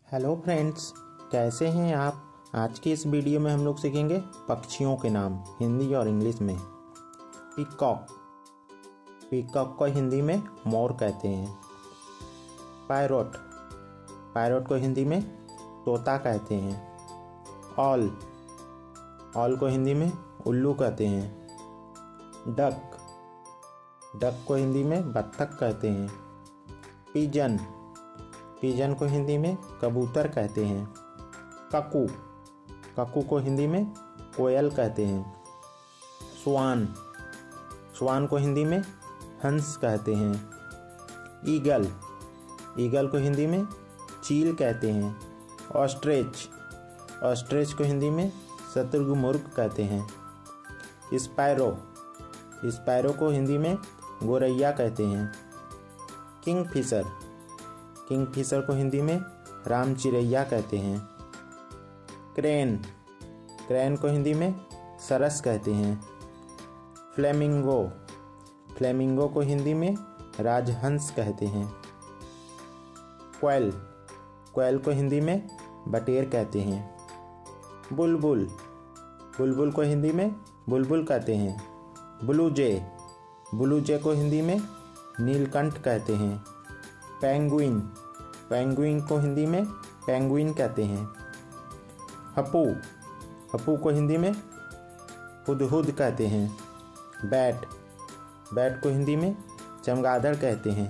Hello friends, कैसे हैं आप। आज की इस वीडियो में हम लोग सीखेंगे पक्षियों के नाम हिंदी और इंग्लिश में। पीकॉक, पीकॉक को हिंदी में मोर कहते हैं। पैरोट, पैरोट को हिंदी में तोता कहते हैं। ऑल, ऑल को हिंदी में उल्लू कहते हैं। डक, डक को हिंदी में बत्तख कहते हैं। पिजन, पिजन को हिंदी में कबूतर कहते हैं। ककू, ककू को हिंदी में कोयल कहते हैं। स्वान, स्वान को हिंदी में हंस कहते हैं। ईगल, ईगल को हिंदी में चील कहते हैं। ऑस्ट्रिच, ऑस्ट्रिच को हिंदी में शुतुरमुर्ग कहते हैं। स्पैरो, स्पैरो को हिंदी में गोरैया कहते हैं। किंगफिशर, किंगफिशर को हिंदी में राम चिरैया कहते हैं। क्रेन, क्रेन को हिंदी में सरस कहते हैं। फ्लेमिंगो, फ्लेमिंगो को हिंदी में राजहंस कहते हैं। क्वेल, क्वेल को हिंदी में बटेर कहते हैं। बुलबुल, बुलबुल को हिंदी में बुलबुल कहते हैं। ब्लू जे, ब्लू जे को हिंदी में नीलकंठ कहते हैं। पेंगुइन, पेंगुइन को हिंदी में पेंगुइन कहते हैं। हप्पू, हप्पू को हिंदी में हुदहुद कहते हैं। बैट, बैट को हिंदी में चमगादड़ कहते हैं।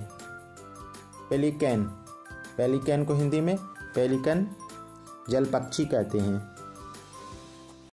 पेलिकन, पेलिकन को हिंदी में पेलिकन जलपक्षी कहते हैं।